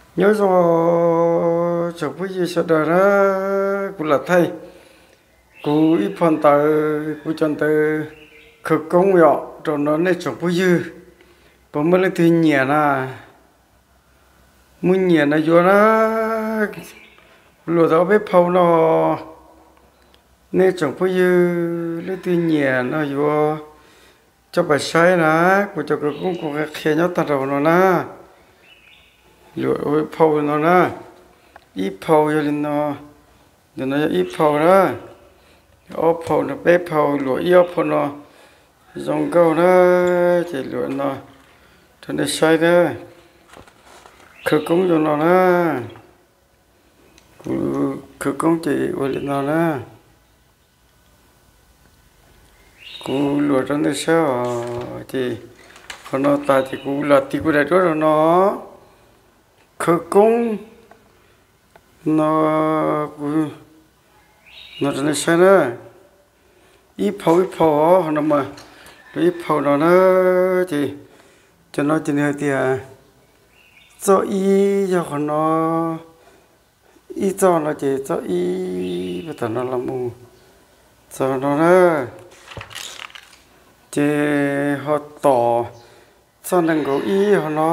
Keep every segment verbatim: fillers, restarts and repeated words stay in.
nhớ cho chụp với gì sau đó đó cũng là thay cũng ít phần tờ cũng chọn tờ cực công nhỏ rồi nó nên chụp với gì bữa mới lấy tiền nhẹ na muốn nhẹ na vô đó lùa đó bếp phao nó nên chụp với gì lấy tiền nhẹ nó vô cho bà sai na của cho cực công của cái khe nhớ ta đầu nó na lùa bếp phao nó na ít phao cho nên nó để nó ít phao đó ốp phao nó bếp phao lùa yếu phao nó dòng câu đó chỉ lùa nó cho nên sai đó khử cúng cho nó đó khử cúng chỉ với nó đó cú lùa cho nên sao thì còn nó ta thì cú là tí cú đại đó rồi nó khử cúng nó nó cho nên sao đó ít phao ít phao nó mà ít phao nó nó thì cho nó chỉ hơi thì à cho ý cho con nó ý cho nó chỉ cho ý bây giờ nó làm mù cho nó đó chỉ họ tỏ cho nên có ý họ nó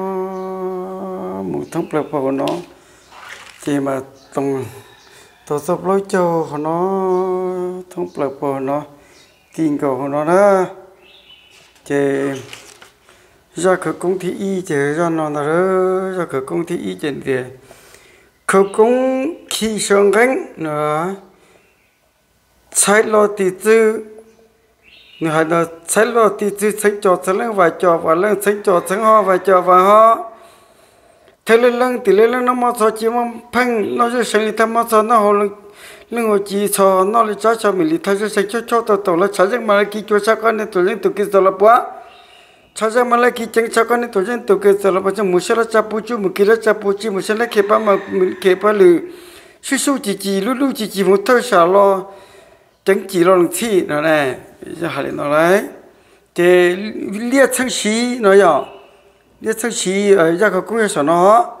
mù thông bậc của nó chỉ mà tổng tổ sắp lối cho họ nó thông bậc của nó kinh cầu nó đó chỉ ra khởi công thi y chỉ ra nó là ra khởi công thi y trên địa khởi công khi sang gánh nữa sai lo tí tư nữa là sai lo tí tư sai cho sai lên vài cho và lên sai cho sai ho vài cho và ho thế lên lên thì lên lên nó mà sao chỉ mà phanh nó sẽ sinh tham mà sao nó hồ lên lên ngồi chỉ sao nó lại cho cho mình đi thay sẽ cho cho tàu tàu là sao chứ mà cái cho sao con này tụi lên tụi kia tàu là quá 찾아 말라 기증 사건이 도전 도께서라 버전 무셔라 잡부주 무기라 잡부지 무셔라 개파마 개파르 수수지지 루루지지 못하셔로 정지롱치 너네 이제 하리 너네 제 리에청시 너요 리에청시 이제 그 공에서 너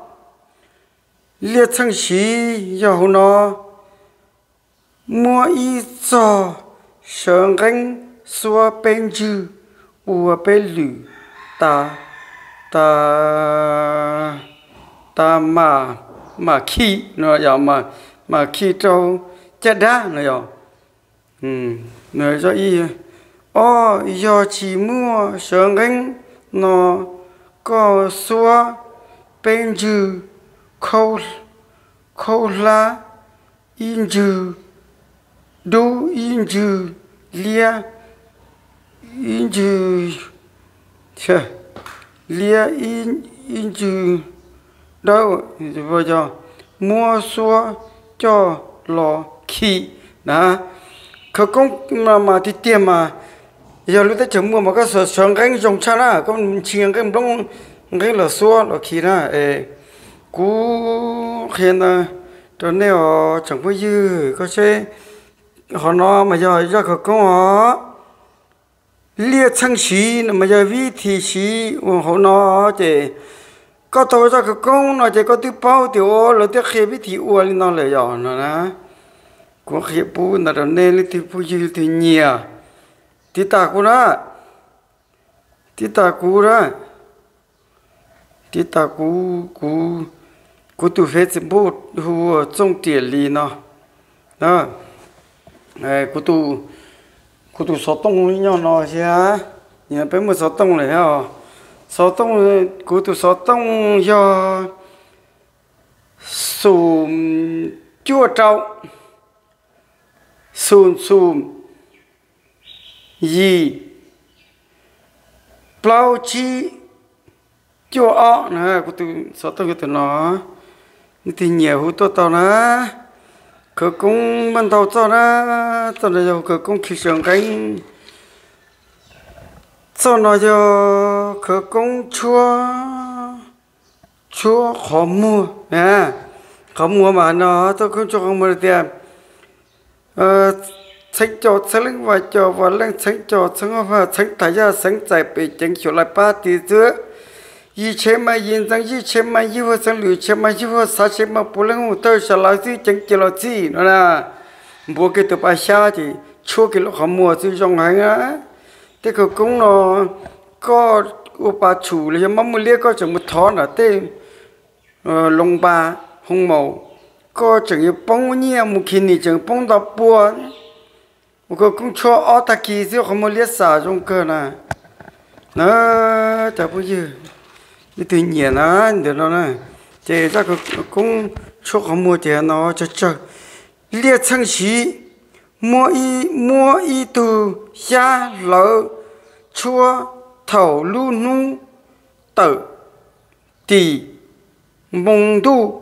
리에청시 여호너 뭐이서 성강 수어 벤주 ua bê lử ta ta ta mà mà khi nó giờ mà mà khi trâu chết đá nó giờ ừ nó cho y ô giờ chỉ mua sướng gánh nó có xua bên dư khâu khâu lá in dư đu in dư lia in chữ chưa lia in in chữ đâu bây giờ mua xua cho lò khí đó khởi công mà mà thì tiền mà giờ lúc ta chấm mua mà có sở sáng cái dùng cha na có chiên cái đông cái lò xua lò khí na ê cú khen là cho nên họ chẳng có dư có xe họ nó mà giờ giờ khởi công họ liệt sang xí mà giờ vi thì xí họ nó chỉ có tôi ra cái công nó chỉ có tiêu bao tiêu là tiêu khi vi thì uổng nó lại rồi nó nè có khi bu nó là nên là tiêu bu gì thì nhiều thì ta cũng đó thì ta cũng đó thì ta cũng cũng cũng tu hết bu hùa trong tiền li nó đó này cũng tu cụ tụ sáu tông với nhau nó chứ á, nhà bé một sáu tông này hả? Sáu tông cụ tụ sáu tông do sùm chua trâu, sùm sùm gì, plau chi chua ọ nè, cụ tụ sáu tông cái tụi nó, thì nhiều hút to to nè. Khởi công ban đầu cho nó cho nó cho khởi công khí象cánh cho nó cho khởi công chua chua khó mua nè khó mua mà nó tôi không cho không mua tiền sách cho sách và cho và lên sách cho sách và sách tại ra sách tại bị chính chủ lại ba tỷ nữa y chế mà yên rằng y chế mà y vô sang lưỡi chế mà y vô sa chế mà bố lăng hồ tơ sa lá gì chẳng chỉ là gì nó là bố cái tụi bà xa thì chua cái lúc họ mua thì trong hàng á thế cái cũng nó có ô bà chủ là mắm mua lia có chẳng một thon là tên lông bà hồng màu có chẳng như bông nhẹ một khi này chẳng bông đập bùa một cái cũng cho ở ta kỳ chứ không mua lia xả trong cơ nè nó chả bao giờ cái tự nhiên á được nó nè chế ra cái cũng cho không mua tiền nó cho cho lia sang xí mua y mua y từ xa lỡ chua thầu lu nu tử tỷ mông tu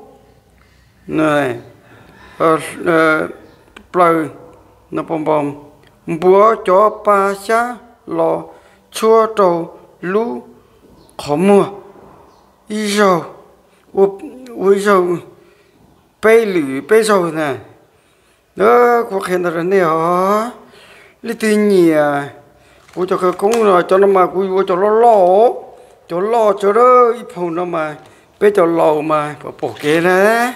này ờ ờ plei nó bom bom búa cho pa xa lò chua trầu lu khó mua y dầu u u dầu bay lử bay dầu nè đó có khen là này hả lý tự nhiên cô cho cái cũng rồi cho nó mà cô cho nó lo cho lo cho đó ít phòng nó mà bây giờ lầu mà bỏ kế nè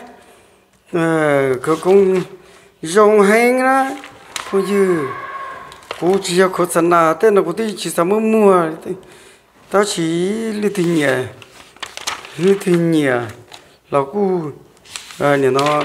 ờ cái cũng dùng hàng đó cô chứ cô chỉ có khổ sân nào tên là cô đi chỉ sao mới mua đó chỉ lý tự nhiên lý tự nhiên là cô ờ nhìn nó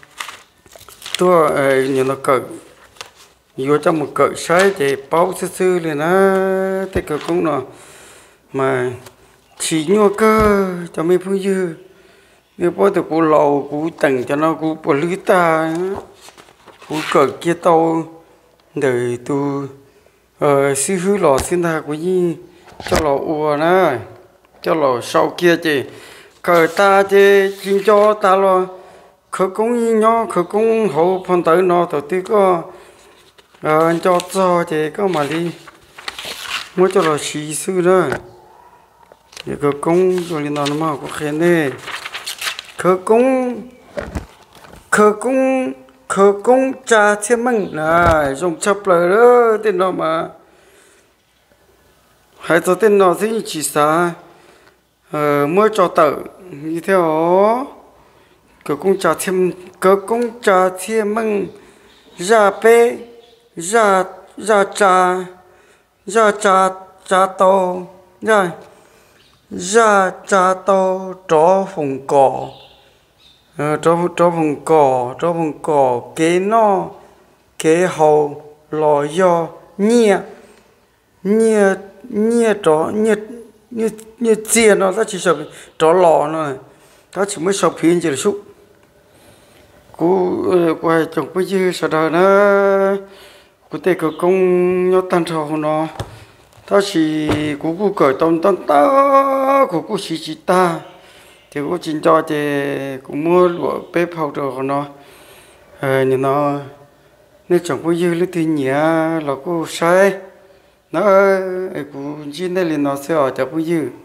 tôi nhìn nó cỡ vô trong một cỡ sai thì bao sư sư liền á thế cỡ cũng nó mà chỉ nhua cơ cho mấy phương dư nếu bao từ cô lầu cô tầng cho nó cô bỏ lưới ta cô cỡ kia tàu đời tu ờ sư hư lò xin tha của gì cho lò ua nè cho lò sau kia chị cỡ ta chị xin cho ta lo khởi công nhỏ khởi công hậu phần tới nó đầu tiên có anh cho cho thì có mà đi muốn cho nó xí sư đó thì khởi công rồi lên nó mà có khen đấy khởi công khởi công khởi công trà thiên măng này dùng chấp lời đó tên nó mà hai tao tên nó thì chỉ xa mới cho tự như theo cơ công trà thêm cơ công trà thêm măng ra bê ra ra trà ra trà trà to ra ra trà to chó phồng cỏ chó chó phồng cỏ chó phồng cỏ kế no kế hầu lò do nhia nhia nhia chó nhia nhia nhia chia nó ta chỉ sợ chó lò nó ta chỉ mới sợ phiền chỉ là xúc cô quay chồng bây giờ sau đó nó cô thấy cái công nhớ tan trâu nó ta chỉ cô cô cởi tông tông ta cô cô chỉ chỉ ta thì cô chỉ cho thì cô mua lụa bếp hậu đồ của nó ờ nhưng nó nên chồng bây giờ lúc thì nhẹ là cô sai nó cô chỉ nên là nó sẽ ở cho bây giờ